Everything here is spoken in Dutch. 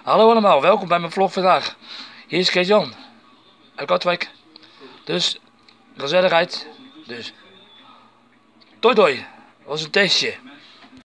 Hallo allemaal, welkom bij mijn vlog vandaag. Hier is Kees-Jan uit Katwijk. Dus, gezelligheid. Dus, toi toi, was een testje.